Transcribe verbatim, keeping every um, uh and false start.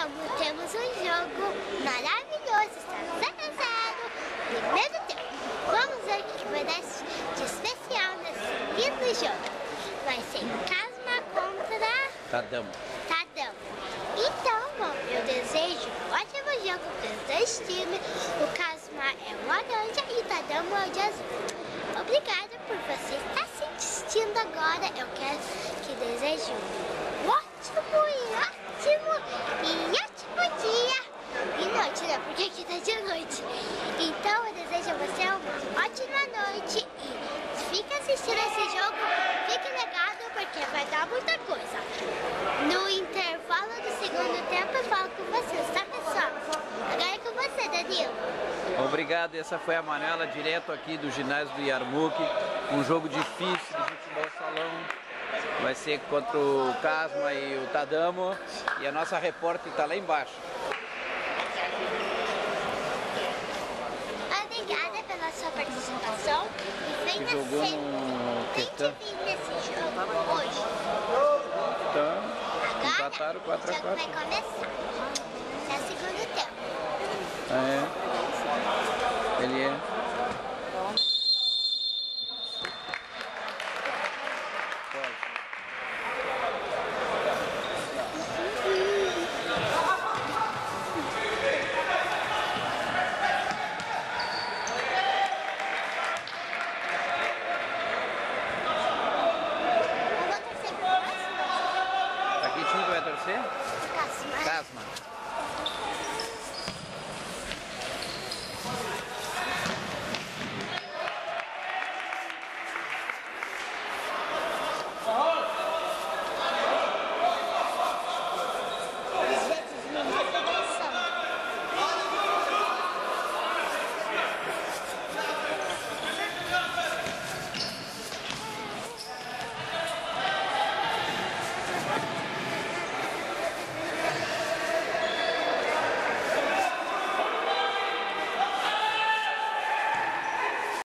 estamos, temos um jogo maravilhoso, está zero a zero, primeiro tempo. Vamos ver o que vai dar de especial nesse lindo jogo. Vai ser Casma contra Tadamo. Tadamo. Então, bom, eu desejo um ótimo jogo para os dois times. O Casma é o laranja e o Tadamo é o de azul. Obrigada por você estar assistindo agora. Eu quero que deseje um ótimo e ótimo e ótimo dia. E noite, né? Porque aqui tá de noite. Então eu desejo a você uma ótima noite e fica assistindo esse jogo, fique ligado porque vai dar muita coisa. No intervalo do segundo tempo eu falo com vocês, tá pessoal? Agora é com você, Danilo. Obrigado, essa foi a Manuela, direto aqui do ginásio do Yarmuk. Um jogo difícil de futebol salão. Vai ser contra o Casma e o Tadamo. E a nossa repórter está lá embaixo. Obrigada pela sua participação e venha jogou sempre, no tente vir nesse jogo hoje. Então, empataram Agora, quatro o a jogo vai quatro. começar. É o segundo tempo. É. Ele é. Pra que time vai torcer? Casma. Casma.